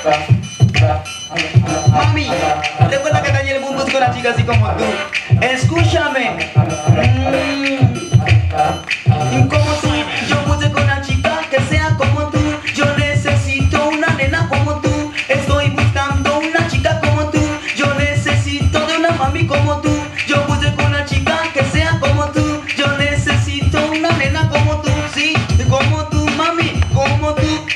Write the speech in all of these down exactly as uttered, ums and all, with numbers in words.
Mami, recuerda que Daniel Boom busca una chica así como tú. Escúchame. Mm, como tú, yo busco una chica que sea como tú. Yo necesito una nena como tú. Estoy buscando una chica como tú. Yo necesito de una mami como tú. Yo busco una chica que sea como tú. Yo necesito una nena como tú. Sí, como tú, mami, como tú.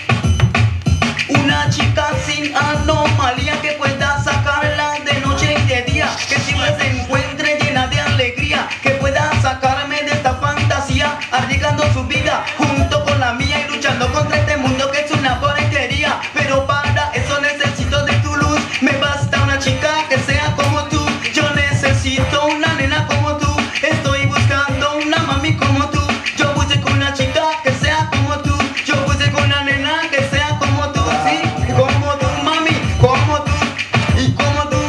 Una chica sin anomalía que pueda sacarla de noche y de día, que siempre se encuentre llena de alegría, que pueda sacarme de esta fantasía, arriesgando su vida junto con la mía y luchando contra este mundo que es una porquería. Pero para eso necesito de tu luz, me basta una chica que sea como tú. Yo necesito una nena como tú, estoy buscando una mami como tú. Yo busco una chica que sea como tú, yo busco una nena que sea como tú. Sí, como tú, mami, como tú y como tú.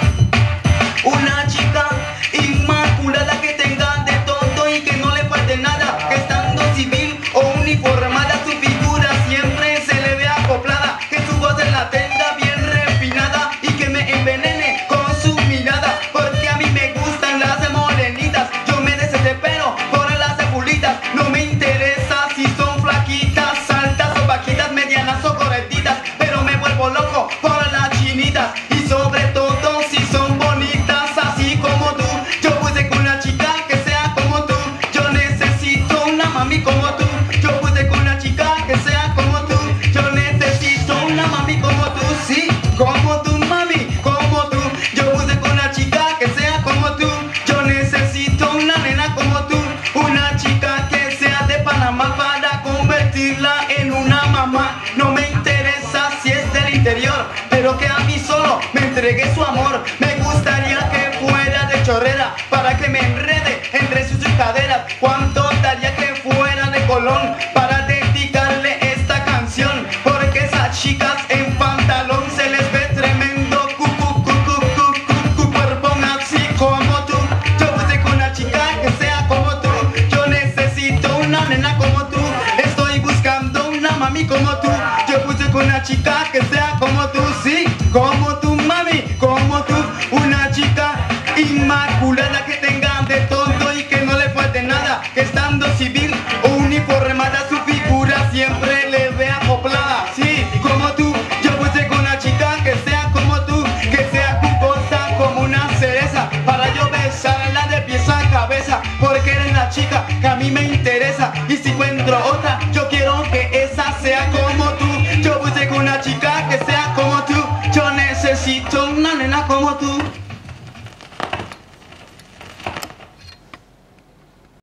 Una chica inmaculada que tenga de todo y que no le falte nada, que estando civil o uniformada su figura siempre se le vea acoplada, que su voz se la tenga bien refinada y que me envenene con su mirada, porque a mí me gustan las morenitas. Yo me desespero por las cebulitas, no me interesa si son flaquitas, altas o bajitas, medianas o gorditas, pero me vuelvo loco por las chinitas y sobre todo si son bonitas así como tú. Yo busco una chica que sea como tú, yo necesito una mami como tú. Yo busco una chica que sea como tú, yo necesito una mami como tú. Sí, como tú, mami, como tú. Yo busco una chica que sea como tú, yo necesito una nena como tú. Una chica que sea de Panamá para convertirla en una mamá. No me interesa si es del interior, pero que a mí solo me entregue su amor. Me gustaría que fuera de Chorrera para que me enrede entre sus caderas. Cuánto daría que fuera de Colón para dedicarle esta canción, porque esas chicas en pantalón se les ve tremendo cu cu cu cu cu cu cu cuerpo así como tú. Yo busco una chica que sea como tú, yo necesito una nena como tú, estoy buscando una mami como tú. Yo busco una chica que sea como tú, sí, como tú, mami, como tú. Una chica inmaculada que tenga de todo y que no le falte nada, que estando civil o uniformada su figura siempre le vea acoplada. Sí, como tú. Yo busco una chica que sea como tú, que sea jugosa como una cereza, para yo besarla de pies a cabeza, porque eres la chica que a mí me interesa. Y si encuentro otra, yo quiero que esa sea como tú. Yo busco una chica que sea como tú, yo necesito una nena como tú.